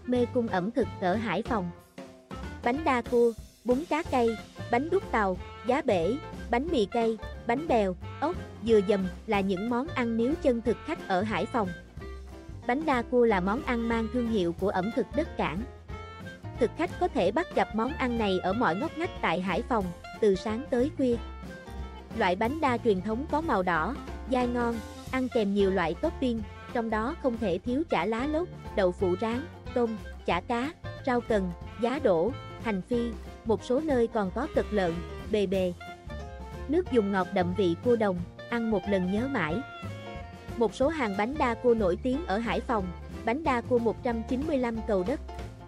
mê cung ẩm thực ở Hải Phòng. Bánh đa cua, bún cá cây, bánh đúc tàu, giá bể, bánh mì cây, bánh bèo, ốc, dừa dầm là những món ăn níu chân thực khách ở Hải Phòng. Bánh đa cua là món ăn mang thương hiệu của ẩm thực đất Cảng. Thực khách có thể bắt gặp món ăn này ở mọi ngóc ngách tại Hải Phòng, từ sáng tới khuya. Loại bánh đa truyền thống có màu đỏ, dai ngon, ăn kèm nhiều loại topping, trong đó không thể thiếu chả lá lốt, đậu phụ rán, tôm, chả cá, rau cần, giá đỗ, hành phi, một số nơi còn có cật lợn, bề bề. Nước dùng ngọt đậm vị cua đồng, ăn một lần nhớ mãi. Một số hàng bánh đa cua nổi tiếng ở Hải Phòng, bánh đa cua 195 Cầu Đất,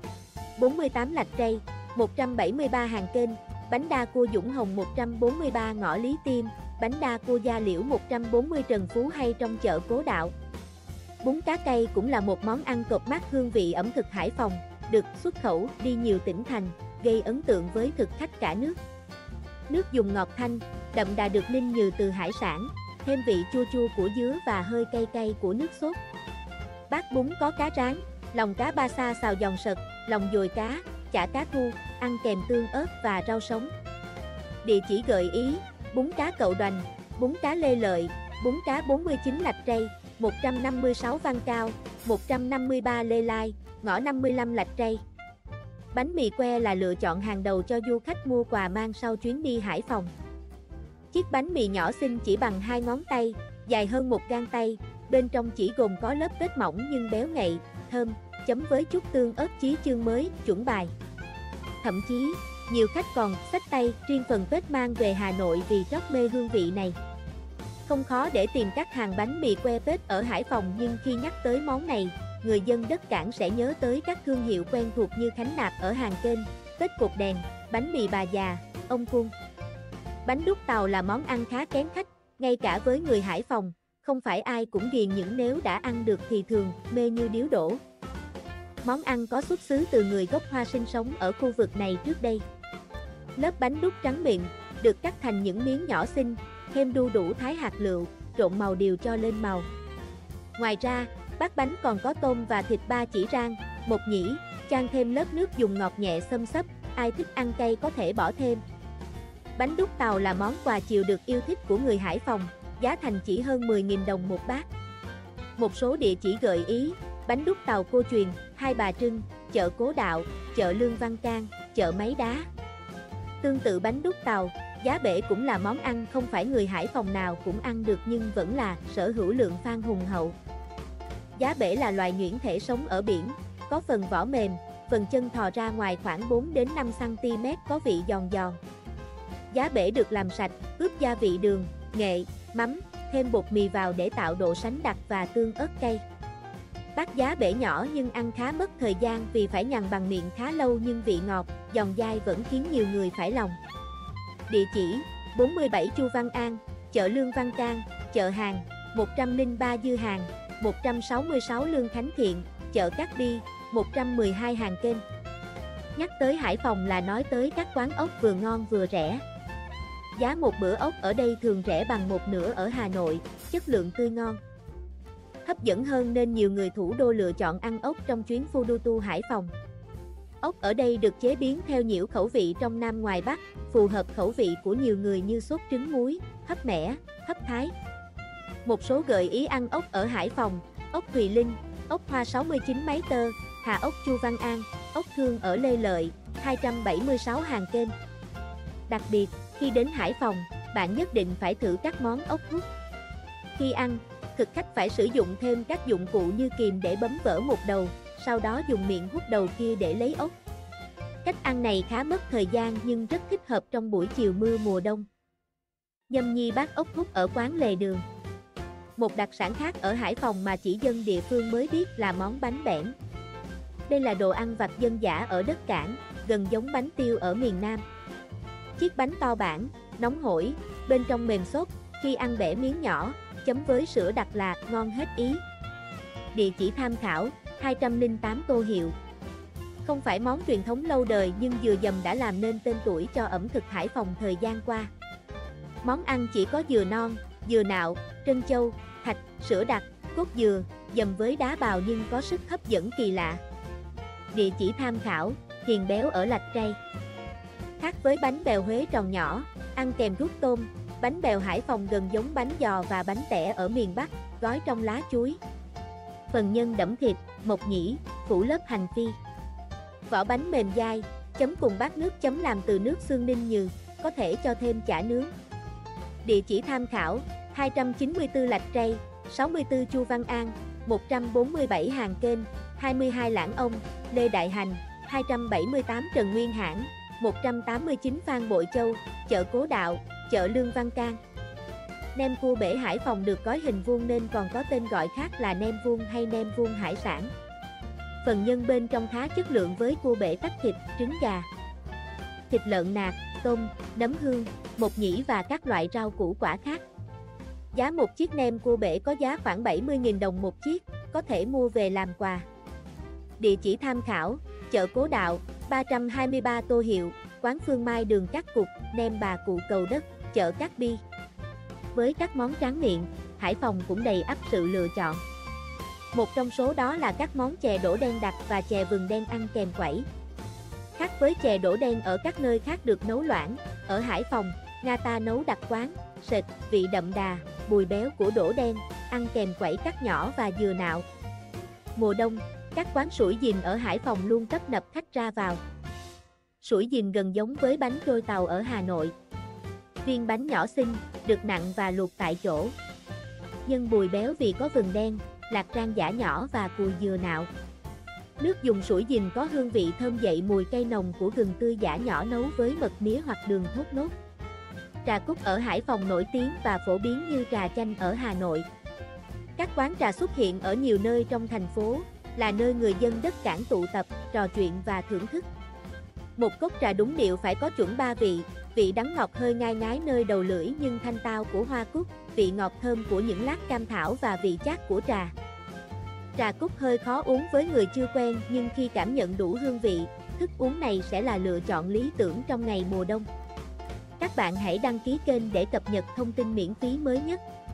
48 Lạch Tray, 173 Hàng Kênh, bánh đa cua Dũng Hồng 143 Ngõ Lý Tiêm, bánh đa cua Gia Liễu 140 Trần Phú hay trong chợ Cố Đạo. Bún cá cây cũng là một món ăn cộp mác hương vị ẩm thực Hải Phòng, được xuất khẩu đi nhiều tỉnh thành, gây ấn tượng với thực khách cả nước. Nước dùng ngọt thanh, đậm đà được ninh nhừ từ hải sản, thêm vị chua chua của dứa và hơi cay cay của nước sốt. Bát bún có cá rán, lòng cá ba sa xào giòn sật, lòng dồi cá, chả cá thu, ăn kèm tương ớt và rau sống. Địa chỉ gợi ý: bún cá Cậu Đoành, bún cá Lê Lợi, bún cá 49 Lạch Tray, 156 Văn Cao, 153 Lê Lai, ngõ 55 Lạch Tray. Bánh mì que là lựa chọn hàng đầu cho du khách mua quà mang sau chuyến đi Hải Phòng. Chiếc bánh mì nhỏ xinh chỉ bằng 2 ngón tay, dài hơn 1 gang tay, bên trong chỉ gồm có lớp bếp mỏng nhưng béo ngậy, thơm, chấm với chút tương ớt chí chương mới, chuẩn bài. Thậm chí, nhiều khách còn xách tay riêng phần bếp mang về Hà Nội vì trót mê hương vị này. Không khó để tìm các hàng bánh mì que bếp ở Hải Phòng, nhưng khi nhắc tới món này, người dân đất Cảng sẽ nhớ tới các thương hiệu quen thuộc như Khánh Nạp ở Hàng Kênh, Tết Cột Đèn, bánh mì Bà Già, Ông Cung. Bánh đúc tàu là món ăn khá kén khách, ngay cả với người Hải Phòng, không phải ai cũng ghiền, những nếu đã ăn được thì thường mê như điếu đổ. Món ăn có xuất xứ từ người gốc Hoa sinh sống ở khu vực này trước đây. Lớp bánh đúc trắng mịn, được cắt thành những miếng nhỏ xinh, thêm đu đủ thái hạt lựu, trộn màu điều cho lên màu. Ngoài ra, bát bánh còn có tôm và thịt ba chỉ rang, mộc nhĩ, chan thêm lớp nước dùng ngọt nhẹ xâm xấp, ai thích ăn cay có thể bỏ thêm. Bánh đúc tàu là món quà chiều được yêu thích của người Hải Phòng, giá thành chỉ hơn 10.000 đồng một bát. Một số địa chỉ gợi ý: bánh đúc tàu Cô Truyền, Hai Bà Trưng, chợ Cố Đạo, chợ Lương Văn Can, chợ Máy Đá. Tương tự bánh đúc tàu, giá bể cũng là món ăn không phải người Hải Phòng nào cũng ăn được nhưng vẫn là sở hữu lượng fan hùng hậu. Giá bể là loài nhuyễn thể sống ở biển, có phần vỏ mềm, phần chân thò ra ngoài khoảng 4 đến 5 cm, có vị giòn giòn. Giá bể được làm sạch, ướp gia vị đường, nghệ, mắm, thêm bột mì vào để tạo độ sánh đặc và tương ớt cay. Bát giá bể nhỏ nhưng ăn khá mất thời gian vì phải nhằn bằng miệng khá lâu, nhưng vị ngọt, giòn dai vẫn khiến nhiều người phải lòng. Địa chỉ: 47 Chu Văn An, chợ Lương Văn Can, chợ Hàng, 103 Dư Hàng, 166 Lương Khánh Thiện, chợ Cát Bi, 112 Hàng Kênh. Nhắc tới Hải Phòng là nói tới các quán ốc vừa ngon vừa rẻ. Giá một bữa ốc ở đây thường rẻ bằng một nửa ở Hà Nội, chất lượng tươi ngon, hấp dẫn hơn nên nhiều người thủ đô lựa chọn ăn ốc trong chuyến phu đu tu Hải Phòng. Ốc ở đây được chế biến theo nhiều khẩu vị trong Nam ngoài Bắc, phù hợp khẩu vị của nhiều người như sốt trứng muối, hấp mẻ, hấp thái. Một số gợi ý ăn ốc ở Hải Phòng: ốc Thùy Linh, ốc Hoa 69 Máy Tơ, Hà ốc Chu Văn An, ốc Thương ở Lê Lợi, 276 Hàng Kênh. Đặc biệt, khi đến Hải Phòng, bạn nhất định phải thử các món ốc hút. Khi ăn, thực khách phải sử dụng thêm các dụng cụ như kìm để bấm vỡ một đầu, sau đó dùng miệng hút đầu kia để lấy ốc. Cách ăn này khá mất thời gian nhưng rất thích hợp trong buổi chiều mưa mùa đông. Nhâm nhi bát ốc hút ở quán Lề Đường. Một đặc sản khác ở Hải Phòng mà chỉ dân địa phương mới biết là món bánh bẻn. Đây là đồ ăn vặt dân dã ở đất Cảng, gần giống bánh tiêu ở miền Nam. Chiếc bánh to bản, nóng hổi, bên trong mềm xốp, khi ăn bẻ miếng nhỏ, chấm với sữa đặc là ngon hết ý. Địa chỉ tham khảo: 208 Tô Hiệu. Không phải món truyền thống lâu đời nhưng dừa dầm đã làm nên tên tuổi cho ẩm thực Hải Phòng thời gian qua. Món ăn chỉ có dừa non, dừa nạo, trân châu, thạch, sữa đặc, cốt dừa, dầm với đá bào nhưng có sức hấp dẫn kỳ lạ. Địa chỉ tham khảo, Hiền Béo ở Lạch Tray. Khác với bánh bèo Huế tròn nhỏ, ăn kèm ruốc tôm, bánh bèo Hải Phòng gần giống bánh giò và bánh tẻ ở miền Bắc, gói trong lá chuối. Phần nhân đẫm thịt, mộc nhĩ, phủ lớp hành phi. Vỏ bánh mềm dai, chấm cùng bát nước chấm làm từ nước xương ninh nhừ, có thể cho thêm chả nướng. Địa chỉ tham khảo, 294 Lạch Tray, 64 Chu Văn An, 147 Hàng Kênh, 22 Lãng Ông, Lê Đại Hành, 278 Trần Nguyên Hãn, 189 Phan Bội Châu, chợ Cố Đạo, chợ Lương Văn Can. Nem cua bể Hải Phòng được gói hình vuông nên còn có tên gọi khác là nem vuông hay nem vuông hải sản. Phần nhân bên trong khá chất lượng với cua bể tách thịt, trứng gà, thịt lợn nạc, tôm, nấm hương, mộc nhĩ và các loại rau củ quả khác. Giá một chiếc nem cua bể có giá khoảng 70.000 đồng một chiếc, có thể mua về làm quà. Địa chỉ tham khảo, chợ Cố Đạo, 323 Tô Hiệu, quán Phương Mai đường Cát Cục, nem bà cụ Cầu Đất, chợ Cát Bi. Với các món tráng miệng, Hải Phòng cũng đầy ắp sự lựa chọn. Một trong số đó là các món chè đỗ đen đặc và chè vừng đen ăn kèm quẩy. Khác với chè đỗ đen ở các nơi khác được nấu loãng, ở Hải Phòng, Nga ta nấu đặc quán, sệt, vị đậm đà, mùi béo của đỗ đen, ăn kèm quẩy cắt nhỏ và dừa nạo. Mùa đông, các quán sủi dìn ở Hải Phòng luôn tấp nập khách ra vào. Sủi dìn gần giống với bánh trôi tàu ở Hà Nội. Viên bánh nhỏ xinh, được nặn và luộc tại chỗ. Nhân bùi béo vì có vừng đen, lạc rang giã nhỏ và cùi dừa nạo. Nước dùng sủi dìn có hương vị thơm dậy mùi cây nồng của gừng tươi giã nhỏ nấu với mật mía hoặc đường thốt nốt. Trà cúc ở Hải Phòng nổi tiếng và phổ biến như trà chanh ở Hà Nội. Các quán trà xuất hiện ở nhiều nơi trong thành phố, là nơi người dân đất cảng tụ tập, trò chuyện và thưởng thức. Một cốc trà đúng điệu phải có chuẩn 3 vị, vị đắng ngọt hơi ngai ngái nơi đầu lưỡi nhưng thanh tao của hoa cúc, vị ngọt thơm của những lát cam thảo và vị chát của trà. Trà cúc hơi khó uống với người chưa quen nhưng khi cảm nhận đủ hương vị, thức uống này sẽ là lựa chọn lý tưởng trong ngày mùa đông. Các bạn hãy đăng ký kênh để cập nhật thông tin miễn phí mới nhất.